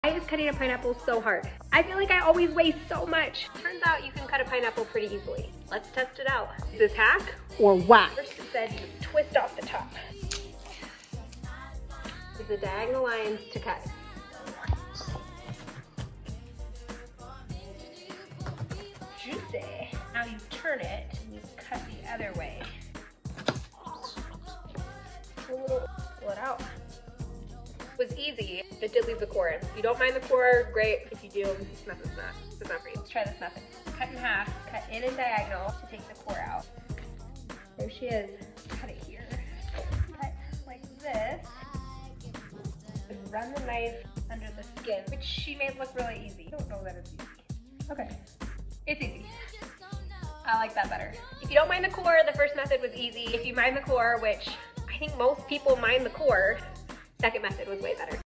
Why is cutting a pineapple so hard? I feel like I always waste so much. Turns out you can cut a pineapple pretty easily. Let's test it out. Is this hack or whack? First it said you twist off the top. Use the diagonal lines to cut. Juicy. Now you turn it and you cut the other way. Pull it out. It was easy. It did leave the core in. If you don't mind the core, great. If you do, it's not for you. Let's try this method. Cut in half, cut in and diagonal to take the core out. There she is. Cut it here. Cut like this. And run the knife under the skin, which she made look really easy. I don't know that it's easy. Okay, it's easy. I like that better. If you don't mind the core, the first method was easy. If you mind the core, which I think most people mind the core, second method was way better.